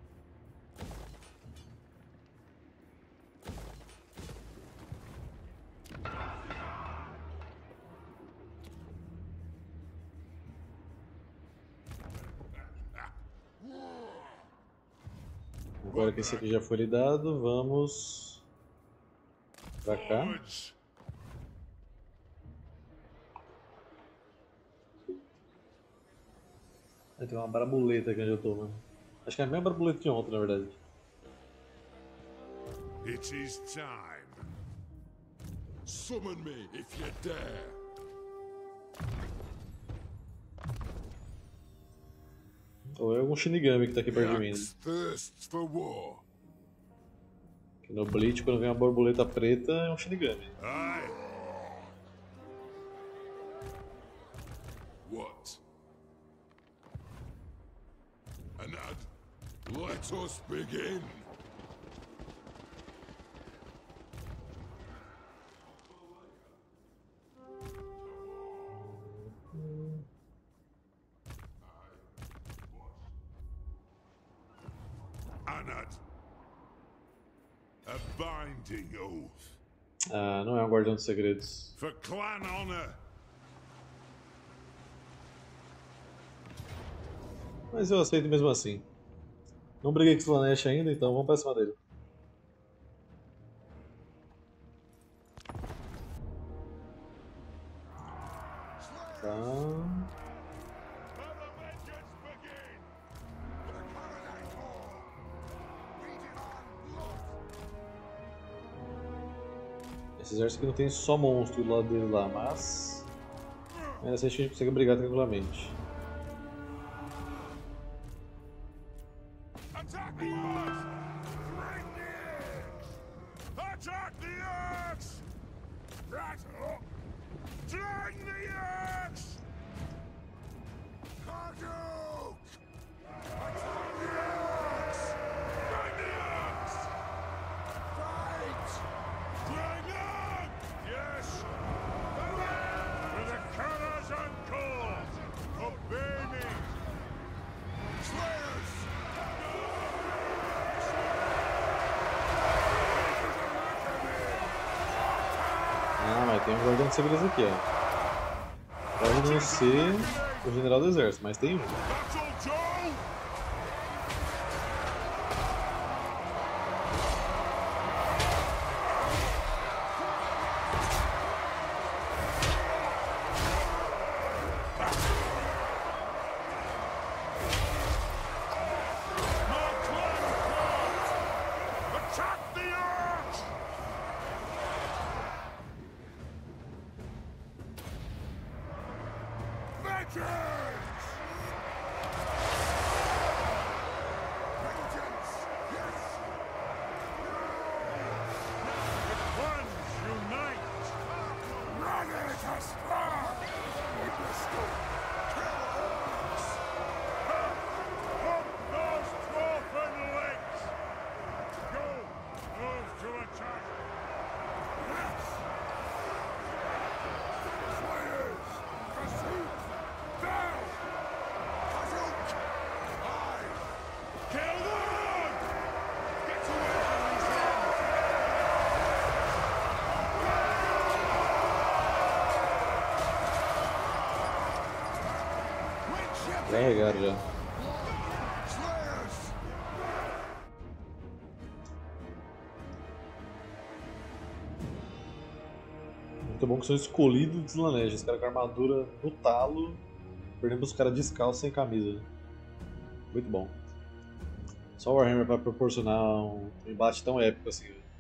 Agora que esse aqui já foi lidado, vamos pra cá. Forwards. Tem uma barabuleta aqui onde eu tô, mano. Acho que é a mesma barabuleta que ontem, na verdade. It is time. Summon me if you dare. Ou é algum Shinigami que tá aqui perto de mim, né? Axe thirsts for war. Que no Bleach, quando vem uma borboleta preta, é um Shinigami. Aye. What? Anad, let us begin. Anad, a binding oath Ah, não é um guardião de segredos. for clan honor. Mas eu aceito mesmo assim. Não briguei com o Slanesh ainda, então vamos pra cima dele. Tá. Let the vengeance begin. Esse exército aqui não tem só monstro do lado dele lá, mas... ainda assim a gente consegue brigar tranquilamente. Attack the axe! Bring the axe! Attack the axe! Right up! Drag the axe! Hadouken! Attack the axe! Bring the axe! Fight! Bring on! Yes! For the colors and cause! Obey me! Slayers! Ah, mas tem um guardião de segredos aqui, ó. Pode não ser o general do exército, mas tem um. Battle Joe! My clan calls! Attack the arch! Vengeance! Carregaram já. Slayers! Muito bom que são escolhidos de Slanesh. Os caras com armadura no talo, perdendo os caras descalços sem camisa. Muito bom. Só o Warhammer para proporcionar um embate tão épico assim.